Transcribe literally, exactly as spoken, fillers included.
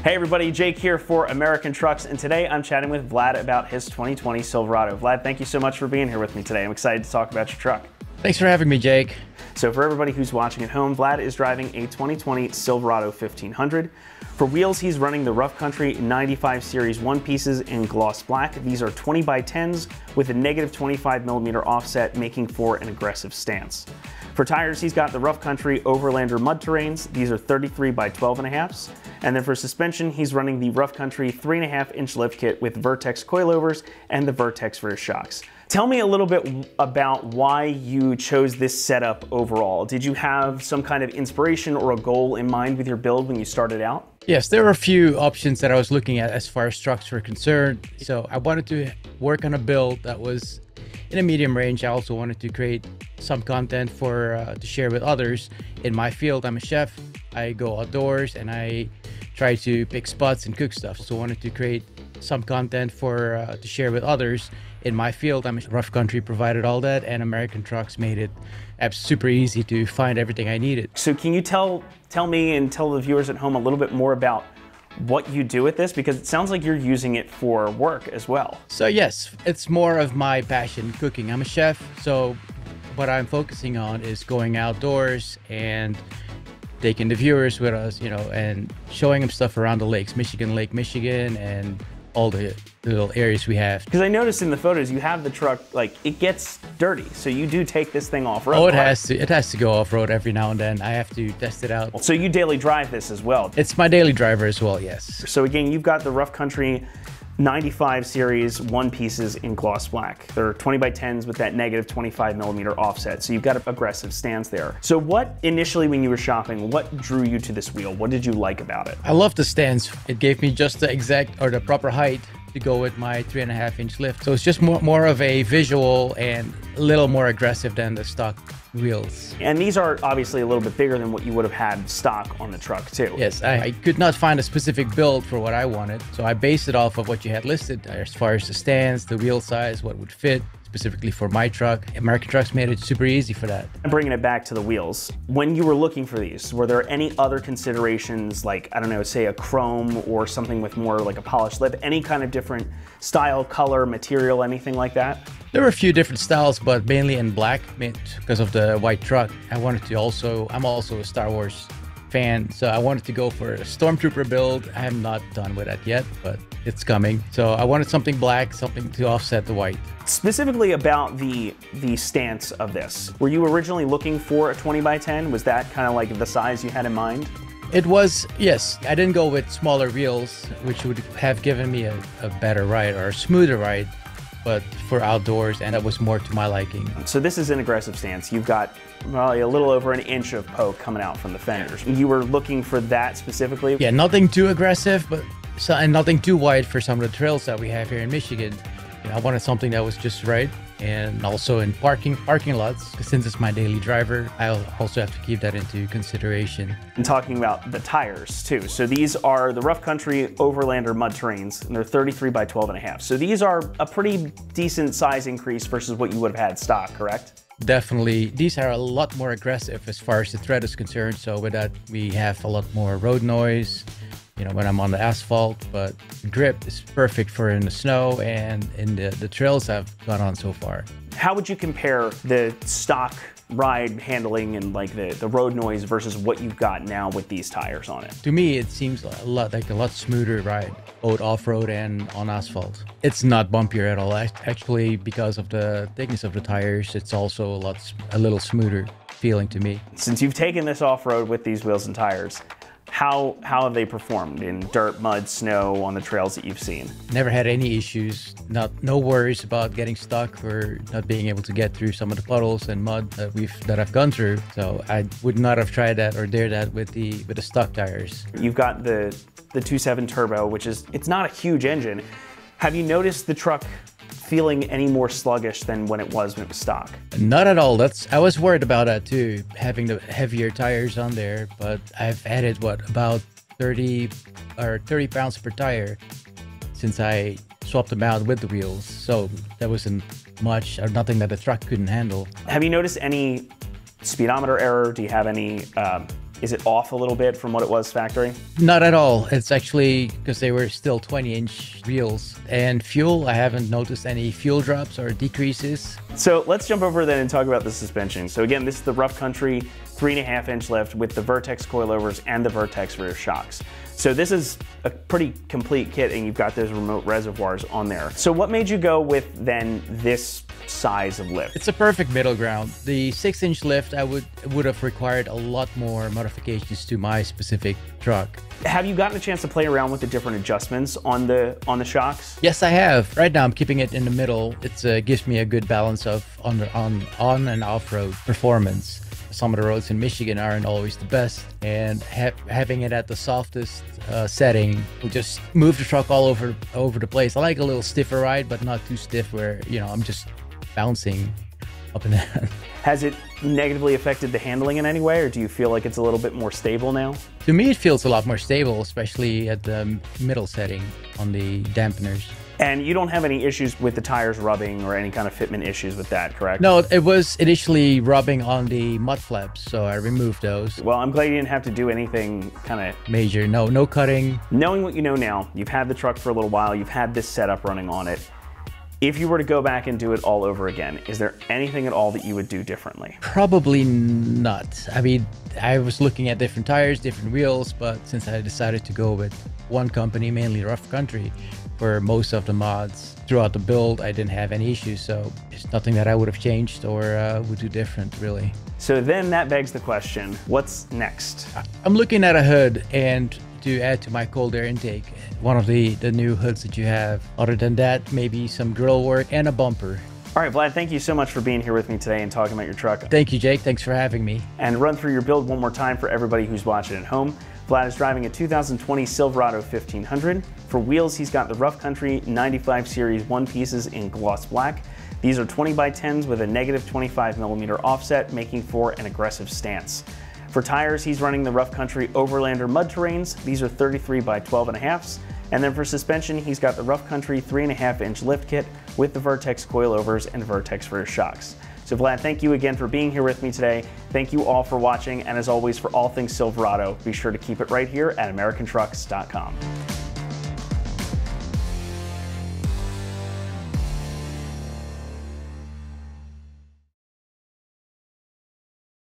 Hey everybody, Jake here for American Trucks, and today I'm chatting with Vlad about his twenty twenty Silverado. Vlad, thank you so much for being here with me today. I'm excited to talk about your truck. Thanks for having me, Jake. So for everybody who's watching at home, Vlad is driving a twenty twenty Silverado fifteen hundred. For wheels, he's running the Rough Country ninety-five Series one pieces in gloss black. These are twenty by tens with a negative twenty-five millimeter offset, making for an aggressive stance. For tires, he's got the Rough Country Overlander mud terrains. These are thirty-three by twelve and a halfs. And then for suspension, he's running the Rough Country three and a half inch lift kit with Vertex coilovers and the Vertex rear shocks. Tell me a little bit about why you chose this setup overall. Did you have some kind of inspiration or a goal in mind with your build when you started out? Yes, there were a few options that I was looking at as far as trucks were concerned. So I wanted to work on a build that was in a medium range. I also wanted to create some content for uh, to share with others. In my field, I'm a chef. I go outdoors and I try to pick spots and cook stuff. So I wanted to create some content for uh, to share with others. In my field, I'm a Rough Country provided all that, and American Trucks made it super easy to find everything I needed. So can you tell tell me and tell the viewers at home a little bit more about what you do with this? Because it sounds like you're using it for work as well. So yes, it's more of my passion, cooking. I'm a chef, so what I'm focusing on is going outdoors and taking the viewers with us, you know, and showing them stuff around the lakes, Michigan, Lake Michigan, and all the little areas we have. Because I noticed in the photos you have the truck, like, it gets dirty, so you do take this thing off-road. Oh, it right? has to. It has to go off-road every now and then. I have to test it out. So you daily drive this as well? It's my daily driver as well, yes. So again, you've got the Rough Country ninety-five Series one pieces in gloss black. They're twenty by tens with that negative twenty-five millimeter offset, so you've got an aggressive stance there. So what, initially when you were shopping, what drew you to this wheel? What did you like about it? I love the stance. It gave me just the exact or the proper height to go with my three and a half inch lift. So it's just more, more of a visual and a little more aggressive than the stock wheels. And these are obviously a little bit bigger than what you would have had stock on the truck too. Yes, I, I could not find a specific build for what I wanted. So I based it off of what you had listed as far as the stance, the wheel size, what would fit specifically for my truck. American Trucks made it super easy for that. And bringing it back to the wheels, when you were looking for these, were there any other considerations like, I don't know, say a chrome or something with more like a polished lip, any kind of different style, color, material, anything like that? There were a few different styles, but mainly in black because of the white truck. I wanted to also, I'm also a Star Wars fan, so I wanted to go for a Stormtrooper build. I am not done with that yet, but it's coming. So I wanted something black, something to offset the white. Specifically about the the stance of this, were you originally looking for a twenty by ten? Was that kind of like the size you had in mind? It was, yes. I didn't go with smaller wheels, which would have given me a, a better ride or a smoother ride, but for outdoors, and that was more to my liking. So this is an aggressive stance. You've got probably a little over an inch of poke coming out from the fenders. You were looking for that specifically? Yeah, nothing too aggressive, but so, and nothing too wide for some of the trails that we have here in Michigan. You know, I wanted something that was just right, and also in parking parking lots, since it's my daily driver, I'll also have to keep that into consideration. And talking about the tires too. So these are the Rough Country Overlander mud terrains, and they're thirty-three by twelve and a half. So these are a pretty decent size increase versus what you would have had stock, correct? Definitely. These are a lot more aggressive as far as the tread is concerned. So with that, we have a lot more road noise, you know, when I'm on the asphalt, but grip is perfect for in the snow and in the, the trails I've gone on so far. How would you compare the stock ride handling and like the, the road noise versus what you've got now with these tires on it? To me, it seems a lot like a lot smoother ride, both off-road and on asphalt. It's not bumpier at all. Actually, because of the thickness of the tires, it's also a lot, a little smoother feeling to me. Since you've taken this off-road with these wheels and tires, How, how have they performed in dirt, mud, snow on the trails that you've seen? Never had any issues, not no worries about getting stuck or not being able to get through some of the puddles and mud that we've that I've gone through. So I would not have tried that or dared that with the with the stock tires. You've got the the two point seven turbo, which is, it's not a huge engine. Have you noticed the truck feeling any more sluggish than when it was when it was stock? Not at all. That's I was worried about that too, having the heavier tires on there, but I've added what about thirty or thirty pounds per tire since I swapped them out with the wheels. So that wasn't much or nothing that the truck couldn't handle. Have you noticed any speedometer error? Do you have any um, Is it off a little bit from what it was factory? Not at all. It's actually because they were still twenty inch wheels. And fuel, I haven't noticed any fuel drops or decreases. So let's jump over then and talk about the suspension. So again, this is the Rough Country three and a half inch lift with the Vertex coilovers and the Vertex rear shocks. So this is a pretty complete kit, and you've got those remote reservoirs on there. So what made you go with then this size of lift? It's a perfect middle ground. The six inch lift, I would would have required a lot more modifications to my specific truck. Have you gotten a chance to play around with the different adjustments on the on the shocks? Yes, I have. Right now, I'm keeping it in the middle. It uh, gives me a good balance of on on on and off road performance. Some of the roads in Michigan aren't always the best, and ha having it at the softest uh, setting will just move the truck all over over the place. I like a little stiffer ride, but not too stiff where, you know, I'm just bouncing up and down. Has it negatively affected the handling in any way, or do you feel like it's a little bit more stable now? To me, it feels a lot more stable, especially at the middle setting on the dampeners. And you don't have any issues with the tires rubbing or any kind of fitment issues with that, correct? No, it was initially rubbing on the mud flaps, so I removed those. Well, I'm glad you didn't have to do anything kind of major. No, no cutting. Knowing what you know now, you've had the truck for a little while, you've had this setup running on it. If you were to go back and do it all over again, is there anything at all that you would do differently? Probably not. I mean, I was looking at different tires, different wheels, but since I decided to go with one company, mainly Rough Country, for most of the mods throughout the build, I didn't have any issues, so it's nothing that I would have changed or uh, would do different, really. So then that begs the question, what's next? I'm looking at a hood and to add to my cold air intake, one of the, the new hoods that you have. Other than that, maybe some grill work and a bumper. All right, Vlad, thank you so much for being here with me today and talking about your truck. Thank you, Jake. Thanks for having me. And run through your build one more time for everybody who's watching at home. Vlad is driving a two thousand twenty Silverado fifteen hundred. For wheels, he's got the Rough Country ninety-five series one pieces in gloss black. These are twenty by tens with a negative twenty-five millimeter offset, making for an aggressive stance. For tires, he's running the Rough Country Overlander mud terrains. These are thirty-three by twelve and a halfs. And then for suspension, he's got the Rough Country three and a half inch lift kit with the Vertex coilovers and Vertex rear shocks. So Vlad, thank you again for being here with me today. Thank you all for watching. And as always, for all things Silverado, be sure to keep it right here at American Trucks dot com.